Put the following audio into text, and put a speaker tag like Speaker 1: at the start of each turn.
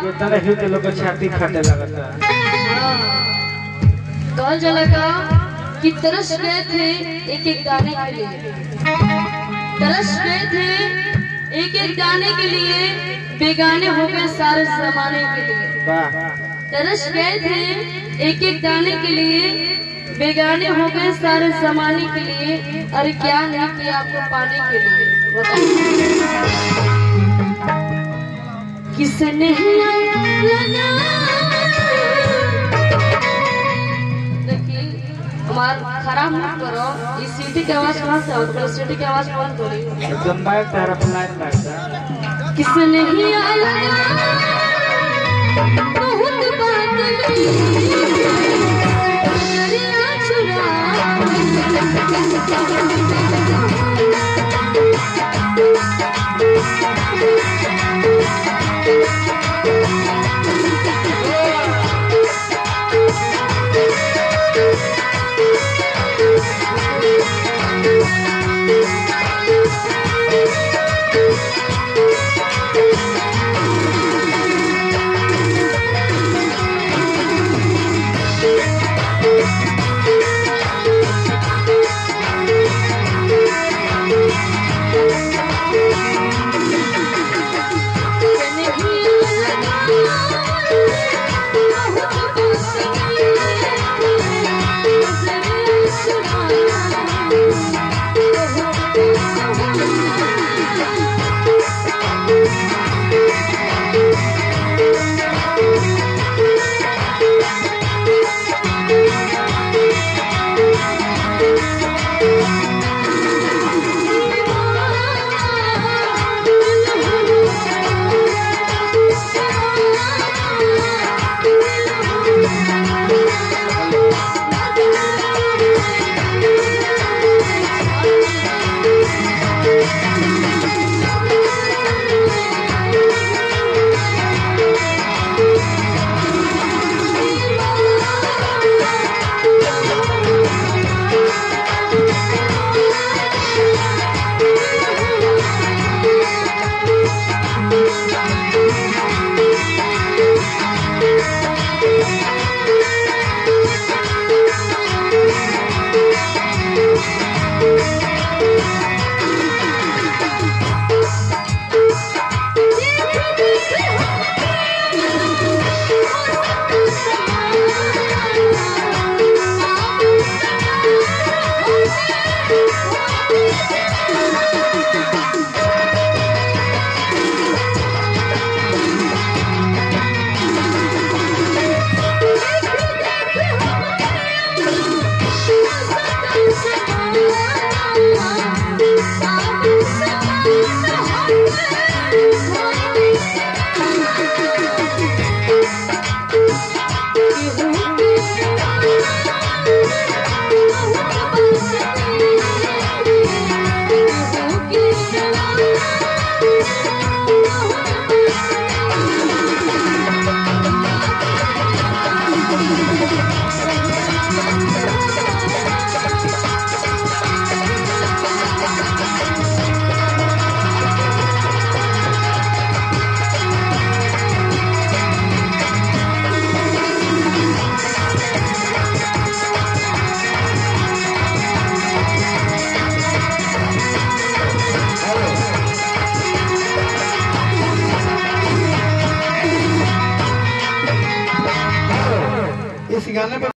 Speaker 1: कितना ही के लोग छाती फाटे लगता।
Speaker 2: कल जला का कि तरस गए थे एक एक गाने के लिए, तरस गए थे एक एक गाने के लिए, बेगाने हो गए सारे जमाने के लिए। तरस गए थे एक एक गाने के लिए, बेगाने हो गए सारे जमाने के लिए। अरे क्या नहीं किया आपको पाने के लिए, किसने लगा खराब मत करो। इस सीटी की आवाज कहाँ से होती है? सीटी की आवाज कौन थोड़ी
Speaker 1: एकदम बैक तरफ लाइन लगता।
Speaker 2: किसने ही लगा बहुत बात
Speaker 1: इस गाने में